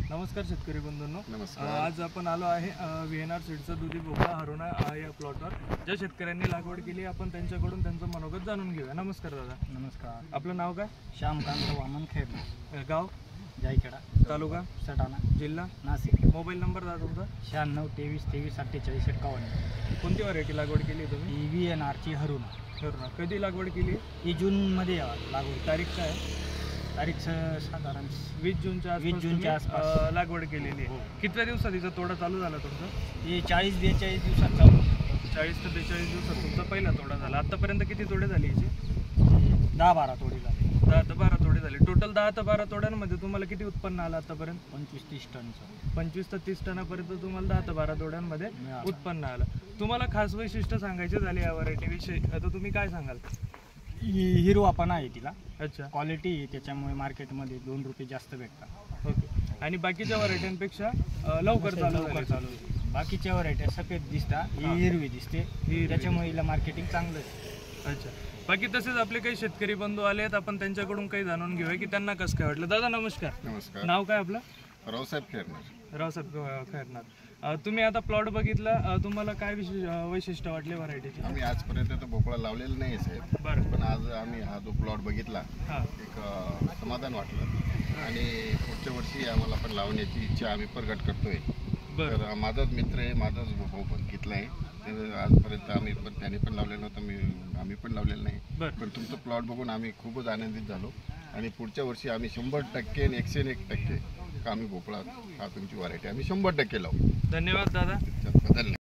नमस्कार शेतकरी बंधूंनो, नमस्कार. आज आपण आलो आहे व्हीएनआर सीडचा दुधी भोपळा हरुणा या प्लॉटवर ज्या शेतकऱ्यांनी लागवड केली आपण त्यांच्याकडून त्यांचं मनोगत जाणून घेऊया. नमस्कार दादा. नमस्कार. आपलं नाव काय? श्यामकांत वामन खेरणे, गाव? जायखेडा, तालुका? सटाणा, जिल्हा? नाशिक. मोबाईल नंबर दादा तुमचा? 96 23 23 48 51. कोणती व्हरायटी लागवड केली तुम्ही? VNRची हरुणा. हरुणा. कधी लागवड केली? ही जूनमध्ये लागवड. तारीख काय आहे? तारीख साधारण 20 जूनच्या आसपास. 20 जूनच्या तुम्ही, आसपास लागवड केलेली आहे. कितव्या दिवसात तिचा तोडा चालू झाला तुमचा? ही 40-42 दिवसात चालू. 40 ते 42 दिवसात तुमचा पहिला तोडा झाला. आतापर्यंत किती तोडे झाले याचे? 10-12 तोडे झाले. 10 ते 12 तोडे झाले. टोटल 10 ते 12 तोड्यांमध्ये तुम्हाला किती उत्पन्न आलं आतापर्यंत? 25-30 टनचं. 25 ते 30 टनापर्यंत तुम्हाला 10 ते 12 तोड्यांमध्ये मिळालं. उत्पन्न आलं. तुम्हाला खास वैशिष्ट्य सांगायचे झाले या व्हरायटी विषयी, आता तुम्ही काय सांगाल? ही हिरवापणा आहे तिला, अच्छा, क्वालिटी आहे, त्याच्यामुळे मार्केटमध्ये 2 रुपये जास्त भेटतात. ओके. आणि बाकीच्या व्हरायटींपेक्षा लवकर चालू लवकर झाले. चालू आहे. बाकीच्या व्हरायट्या सफेद दिसतात, हां. ही हिरवी दिसते, हिरवी. त्याच्यामुळे हिला मार्केटिंग चांगलं आहे. अच्छा. बाकी तसेच आपले काही शेतकरी बंधू आले आहेत, आपण त्यांच्याकडून काही जाणून घेऊया की त्यांना कसं काय वाटलं. दादा नमस्कार. नमस्कार. नाव काय आपलं? रावसाहेब खेरणार. रावसाहेब खैरनार. तुम्ही आता प्लॉट बघितला, तुम्हाला काय वैशिष्ट्य वाटले व्हरायटीचे? आम्ही आजपर्यंत तर भोपळा लावलेला नाही साहेब, बरं. पण आज आम्ही हा जो प्लॉट बघितला हां. एक समाधान वाटलं आणि पुढच्या वर्षी आम्हाला पण लावण्याची इच्छा आम्ही प्रगट करतोय. बरं. तर माझाच मित्र आहे, माझाच भाऊ बघितला आहे, तर आजपर्यंत आम्ही पण त्याने पण लावलेलं नव्हतं, आम्ही पण लावलेलं नाही. बरं. पण तुमचं प्लॉट बघून आम्ही खूपच आनंदित झालो आणि पुढच्या वर्षी आम्ही 100% आणि 101% आम्ही भोपळा हा तुमची व्हरायटी आम्ही 100% लावू. धन्यवाद दादा. त्याच्यात बदल नाही.